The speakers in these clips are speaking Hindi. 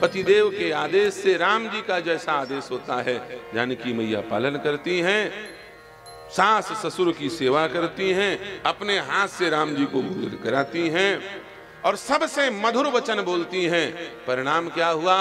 पतिदेव के आदेश से राम जी का जैसा आदेश होता है जानकी मैया पालन करती हैं, सास ससुर की सेवा करती हैं, अपने हाथ से राम जी को भोजन कराती हैं और सबसे मधुर वचन बोलती हैं। परिणाम क्या हुआ?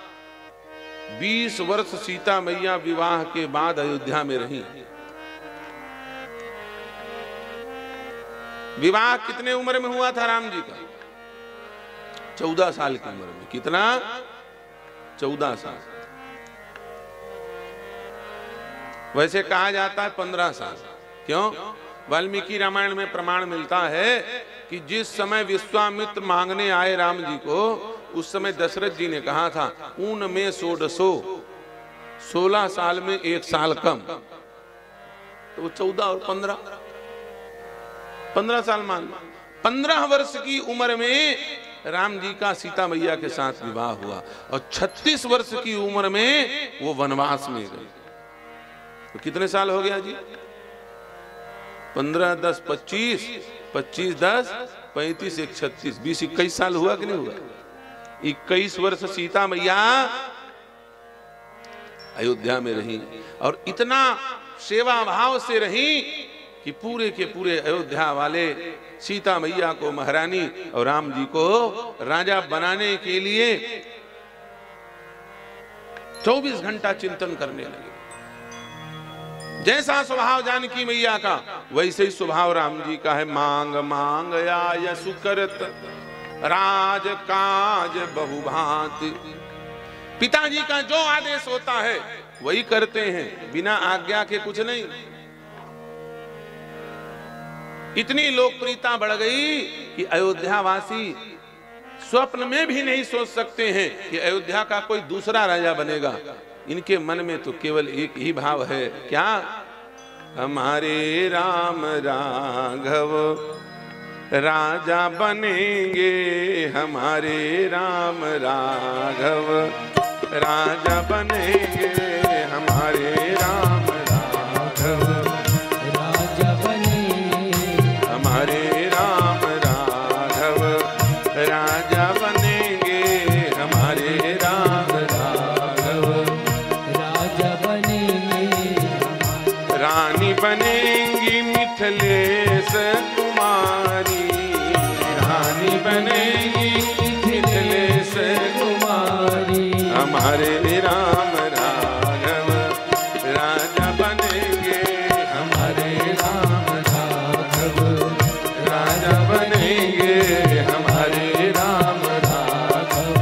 20 वर्ष सीता मैया विवाह के बाद अयोध्या में रही। विवाह कितने उम्र में हुआ था राम जी का? 14 साल की उम्र में। कितना? 14 साल। वैसे कहा जाता है 15 साल। क्यों? वाल्मीकि रामायण में प्रमाण मिलता है कि जिस समय विश्वामित्र मांगने आए राम जी को, उस समय दशरथ जी ने कहा था ऊन में 16 साल में 1 साल कम, तो 14 और 15 साल मान। 15 वर्ष की उम्र में राम जी का सीता मैया के साथ विवाह हुआ और 36 वर्ष की उम्र में वो वनवास में गए। तो कितने साल हो गया जी? 15 10 25, 25 10 35 1 36, 20 21 साल हुआ कि नहीं हुआ? 21 वर्ष सीता मैया अयोध्या में रही और इतना सेवा भाव से रही कि पूरे के पूरे अयोध्या वाले सीता मैया को महारानी और राम जी को राजा बनाने के लिए 24 घंटा चिंतन करने लगे। जैसा स्वभाव जानकी मैया का वैसे ही स्वभाव राम जी का है। मांग मांग आय सुकरत राज काज बहुभांति। पिताजी का जो आदेश होता है वही करते हैं, बिना आज्ञा के कुछ नहीं। इतनी लोकप्रियता बढ़ गई कि अयोध्या वासी स्वप्न में भी नहीं सोच सकते हैं कि अयोध्या का कोई दूसरा राजा बनेगा। इनके मन में तो केवल एक ही भाव है, क्या? हमारे राम राघव राजा बनेंगे, हमारे राम राघव राजा बनेंगे, हमारे राम राघव राजा बनेंगे, हमारे राम राघव राजा बनेंगे, हमारे राम राघव राजा बनेंगे, रानी बनेंगी मिथिलेश कुमारी, रानी बनेंगी मिथिलेश कुमारी, हमारे राम राघव राजा बनेंगे, हमारे राम राघव राजा बनेंगे, हमारे राम राघव।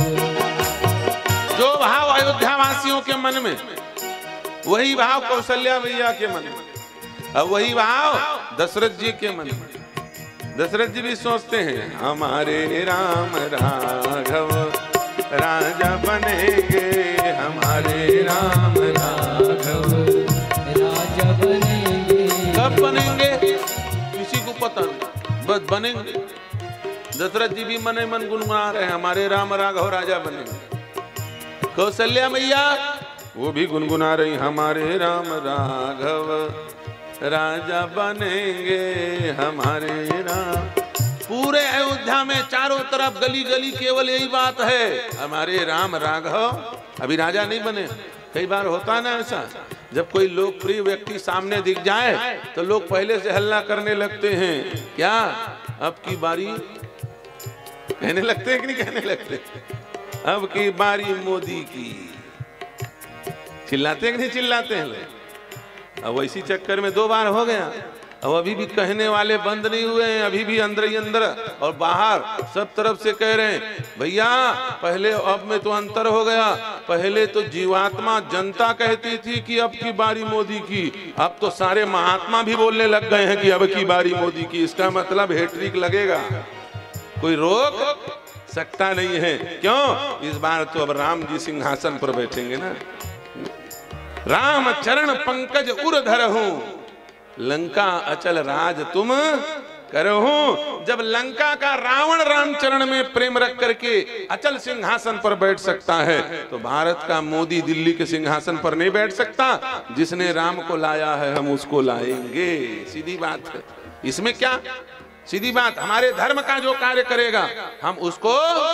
जो भाव अयोध्या वासियों के मन में, वही भाव कौशल्या मैया के मन में और वही भाव दशरथ जी के मन में। दशरथ जी भी सोचते हैं हमारे राम राघव राजा बनेंगे, हमारे राम राघव राजा बनेंगे। कब बनेंगे किसी को पता नहीं, बस बनेंगे। दशरथ जी भी मन मन गुनगुना रहे हैं हमारे राम राघव राजा बनेंगे। कौशल्या मैया वो भी गुनगुना रही हमारे राम राघव राजा बनेंगे, हमारे राम। पूरे अयोध्या में चारों तरफ गली गली केवल यही बात है, हमारे राम राघव अभी राजा नहीं बने। कई बार होता है ना ऐसा, जब कोई लोकप्रिय व्यक्ति सामने दिख जाए तो लोग पहले से हल्ला करने लगते हैं, क्या अब की बारी, कहने लगते हैं कि नहीं कहने लगते, अब की बारी मोदी की। चिल्लाते हैं कि नहीं चिल्लाते हैं लोग? अब वैसी चक्कर में 2 बार हो गया, अब अभी भी कहने वाले बंद नहीं हुए हैं, अभी भी अंदर ही अंदर और बाहर सब तरफ से कह रहे हैं भैया पहले अब में तो अंतर हो गया। पहले तो जीवात्मा जनता कहती थी कि अब की बारी मोदी की, अब तो सारे महात्मा भी बोलने लग गए हैं कि अब की बारी मोदी की। इसका मतलब हैट्रिक लगेगा, कोई रोक सकता नहीं है। क्यों? इस बार तो अब राम जी सिंहासन पर बैठेंगे ना। राम चरण पंकज उर धरहूं, लंका अचल राज तुम करहूं। जब लंका का रावण रामचरण में प्रेम रख करके अचल सिंहासन पर बैठ सकता है, तो भारत का मोदी दिल्ली के सिंहासन पर नहीं बैठ सकता। जिसने राम को लाया है हम उसको लाएंगे, सीधी बात है। इसमें क्या सीधी बात, हमारे धर्म का जो कार्य करेगा हम उसको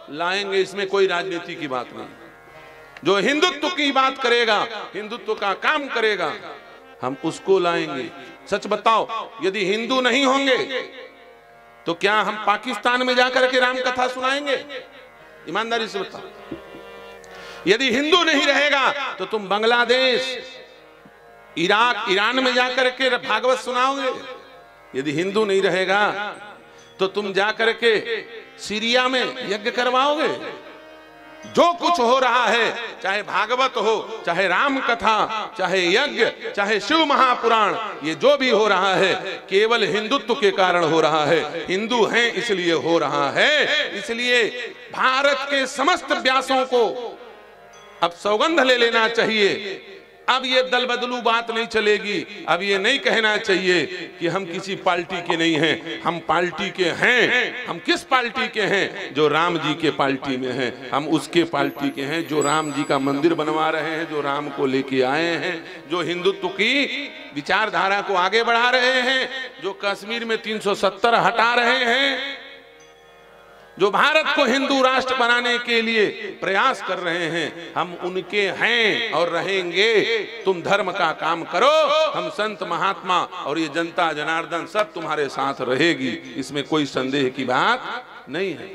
लाएंगे, इसमें कोई राजनीति की बात नहीं। जो हिंदुत्व की बात करेगा, हिंदुत्व का काम करेगा, हम उसको लाएंगे। सच बताओ, यदि हिंदू नहीं होंगे तो क्या हम पाकिस्तान में जाकर के राम कथा सुनाएंगे? ईमानदारी से बताओ। यदि हिंदू नहीं रहेगा तो तुम बांग्लादेश, इराक, ईरान में जाकर के भागवत सुनाओगे? यदि हिंदू नहीं रहेगा तो तुम जाकर के सीरिया में यज्ञ करवाओगे? जो कुछ हो रहा है, चाहे भागवत हो, चाहे राम कथा, चाहे यज्ञ, चाहे शिव महापुराण, ये जो भी हो रहा है केवल हिंदुत्व के कारण हो रहा है। हिंदू हैं इसलिए हो रहा है। इसलिए भारत के समस्त व्यासों को अब सौगंध ले लेना चाहिए। अब ये दल बदलू बात नहीं चलेगी। अब ये नहीं कहना चाहिए कि हम किसी पार्टी के नहीं हैं, हम पार्टी के हैं। हम किस पार्टी के हैं? जो राम जी के पार्टी में हैं। हम उसके पार्टी के हैं जो राम जी का मंदिर बनवा रहे हैं, जो राम को लेके आए हैं, जो हिंदुत्व की विचारधारा को आगे बढ़ा रहे हैं, जो कश्मीर में 370 हटा रहे हैं, जो भारत को हिंदू राष्ट्र बनाने के लिए प्रयास कर रहे हैं। हम उनके हैं और रहेंगे। तुम धर्म का काम करो, हम संत महात्मा और ये जनता जनार्दन सब तुम्हारे साथ रहेगी, इसमें कोई संदेह की बात नहीं है।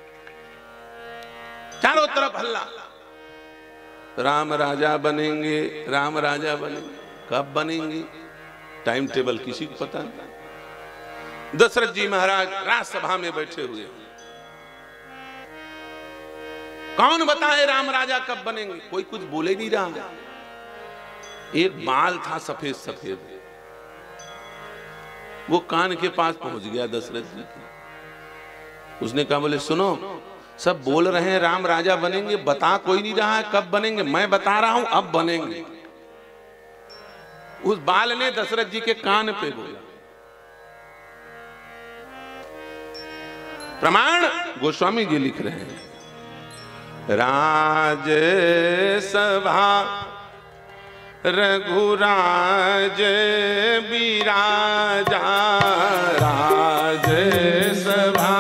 चारों तरफ हल्ला, राम राजा बनेंगे, राम राजा बनेंगे। कब बनेंगे? टाइम टेबल किसी को पता नहीं। दशरथ जी महाराज राज्यसभा में बैठे हुए, कौन बताए राम राजा कब बनेंगे? कोई कुछ बोले नहीं रहा। एक बाल था सफेद सफेद, वो कान के पास पहुंच गया दशरथ जी के। उसने कहा, बोले सुनो, सब बोल रहे हैं राम राजा बनेंगे, बता कोई नहीं रहा है कब बनेंगे। मैं बता रहा हूं अब बनेंगे। उस बाल ने दशरथ जी के कान पे बोला। प्रमाण गोस्वामी जी लिख रहे हैं। राज सभा रघुराज बिराजा, राज सभा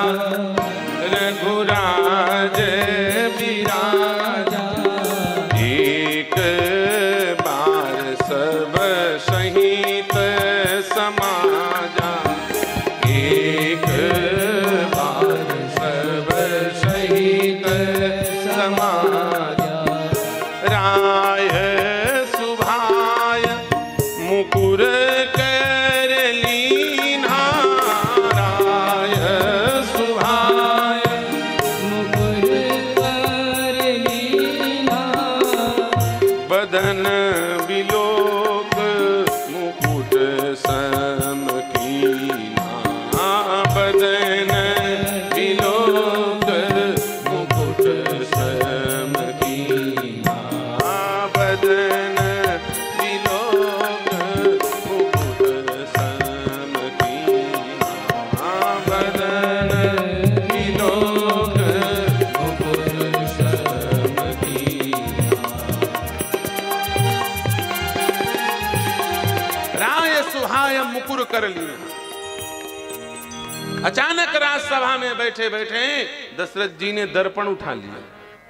रघुराज बिराजा। एक बार सब सहित समाजा, एक बार सब सहित समाजा। राय सुभाय मुकुर कर लीन्हा, राय सुभाय मुकुर कर लीन्हा। बदन बिलोक मुकुट सम कीन्हा, बदन बिलोक मुकुट सम कीन्हा, बदन बिलोक मुकुट सम कीन्हा, बदन बिलोक मुकुट सम कीन्हा। राय सुहाय मुकुर कर लिया। अचानक राज्यसभा में बैठे बैठे दशरथ जी ने दर्पण उठा लिया।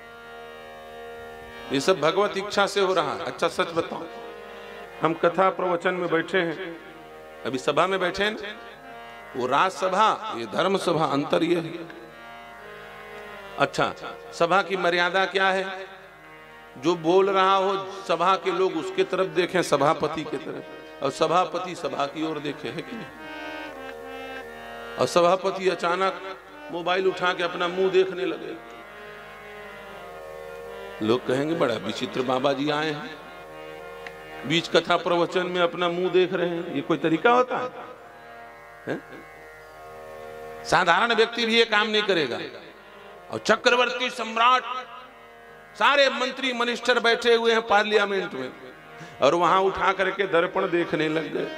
ये सब भगवत इच्छा से हो रहा है। अच्छा सच बताओ, हम कथा प्रवचन में बैठे हैं, अभी सभा में बैठे हैं ना, वो राज्यसभा, ये धर्म सभा, अंतर ये है। अच्छा, सभा की मर्यादा क्या है? जो बोल रहा हो सभा के लोग उसके तरफ देखें, सभापति के तरफ, और सभापति सभा की ओर देखे, है कि नहीं? और सभापति अचानक मोबाइल उठा के अपना मुंह देखने लगे। लोग कहेंगे बड़ा विचित्र बाबा जी आए हैं, बीच कथा प्रवचन में अपना मुंह देख रहे हैं, ये कोई तरीका होता है? साधारण व्यक्ति भी ये काम नहीं करेगा। और चक्रवर्ती सम्राट, सारे मंत्री मिनिस्टर बैठे हुए हैं पार्लियामेंट में, और वहां उठा करके दर्पण देखने लग गए।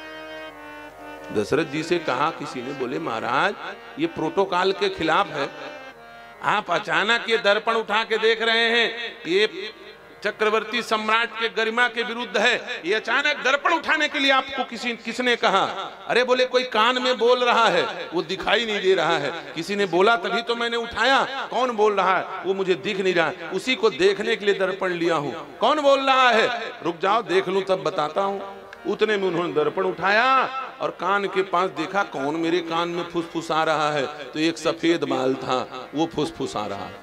दशरथ जी से कहा किसी ने, बोले महाराज ये प्रोटोकॉल के खिलाफ है, आप अचानक ये दर्पण उठा के देख रहे हैं, ये चक्रवर्ती सम्राट के गरिमा के विरुद्ध है। ये अचानक दर्पण उठाने के लिए आपको किसने कहा? अरे बोले कोई कान में बोल रहा है, वो दिखाई नहीं दे रहा है। किसी ने बोला तभी तो मैंने उठाया। कौन बोल रहा है? वो मुझे दिख नहीं रहा है, उसी को देखने के लिए दर्पण लिया हूं। कौन बोल रहा है? रुक जाओ देख लूं तब बताता हूं। उतने में उन्होंने दर्पण उठाया और कान के पास देखा, कौन मेरे कान में फुसफुसा रहा है? तो एक सफेद बाल था, वो फुसफुसा रहा है।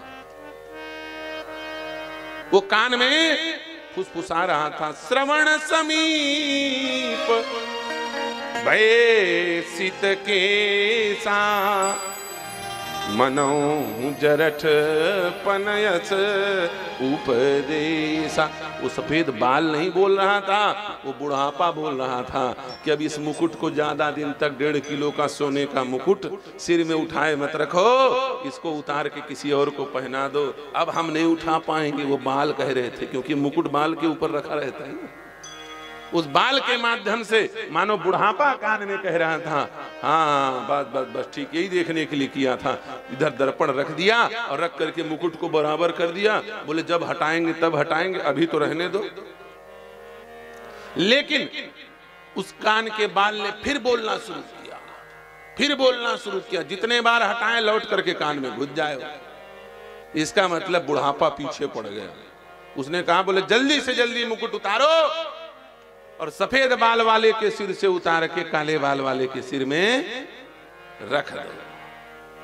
वो कान में फुसफुसा रहा था, श्रवण समीप भय सित के सा मनो जरठ पनयस उपदेशा। वो सफेद बाल नहीं बोल रहा था, वो बुढ़ापा बोल रहा था कि अब इस मुकुट को ज्यादा दिन तक 1.5 किलो का सोने का मुकुट सिर में उठाए मत रखो, इसको उतार के किसी और को पहना दो। अब हम नहीं उठा पाएंगे, वो बाल कह रहे थे, क्योंकि मुकुट बाल के ऊपर रखा रहता है ना। उस बाल के माध्यम से मानो बुढ़ापा कान में कह रहा था, हाँ बस बस बस ठीक, यही देखने के लिए किया था। इधर दर्पण रख दिया और रख करके मुकुट को बराबर कर दिया। बोले जब हटाएंगे तब हटाएंगे, अभी तो रहने दो। लेकिन उस कान के बाल ने फिर बोलना शुरू किया, फिर बोलना शुरू किया। जितने बार हटाएं लौट करके कान में घुस जाए। इसका मतलब बुढ़ापा पीछे पड़ गया। उसने कहा, बोले जल्दी से जल्दी मुकुट उतारो और सफेद बाल वाले के सिर से उतार के काले बाल वाले के सिर में रख दो।